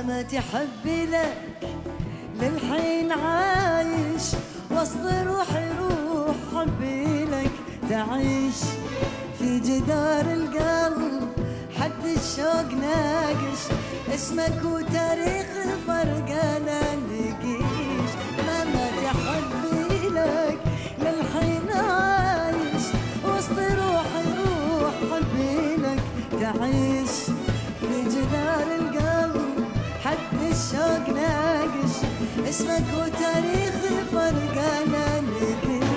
ما تحبي لك للحين عايش وسط روحي روح حبي لك تعيش في جدار القلب حد الشوق ناقش اسمك وتاريخ فرقنا نقيش ما تحبي لك للحين عايش وسط روحي روح حبي لك تعيش في جدار القلب حد الشوق ناقش اسمك وتاريخ فرقنا نقيش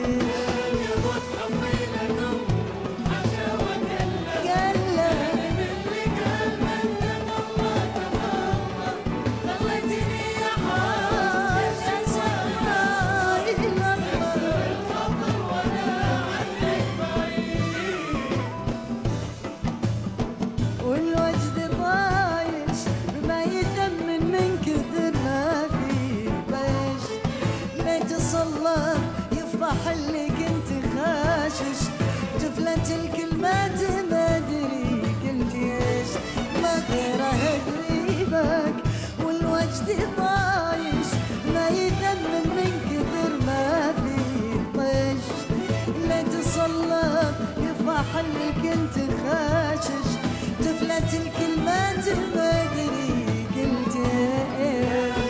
اللي كنت خاشش طفلة الكلمات ما ادري قلت ايش ما غيره قريبك والوجد طايش ما يثمن من كثر ما في طيش لا تصلى يفرح اللي كنت خاشش طفلة الكلمات ما ادري قلت ايش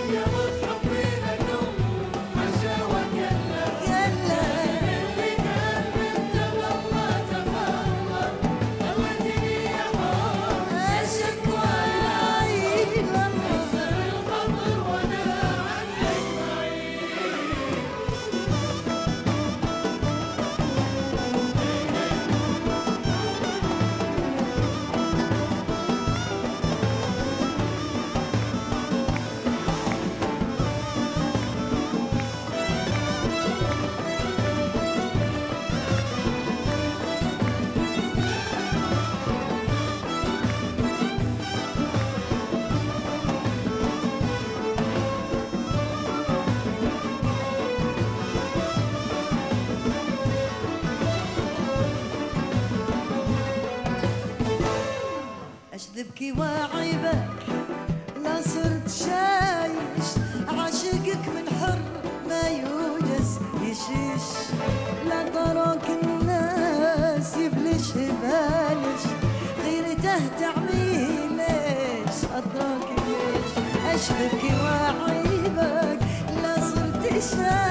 أشذبكي وأعيبك لا صرت شايش عاشقك من حر ما يوجس يشيش لا طروك الناس يبلش بالش غيرته تعميه ليش أدراك ليش أشذبكي وأعيبك لا صرت شايش